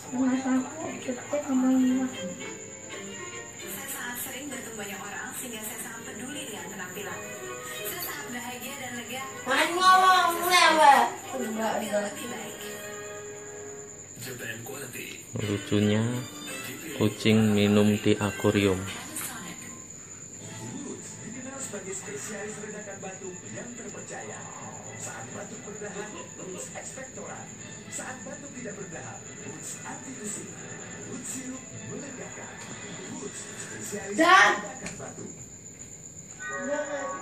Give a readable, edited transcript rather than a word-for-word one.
Mas aku detik sama Mas. Saya sangat sering bertemu banyak orang sehingga saya sangat peduli dengan penampilan. Saya sangat bahagia dan lega. Main ngomong mulai apa? Tampil lebih baik. Lucunya kucing minum di akuarium. Dikenal sebagai spesialis redakan batuk yang terpercaya. Saat batuk berdahak, Roots Expectorant. Saat batuk tidak berdahak, Roots anti usik. Roots sirup melegakan. Roots spesialis Dan redakan batuk. jangan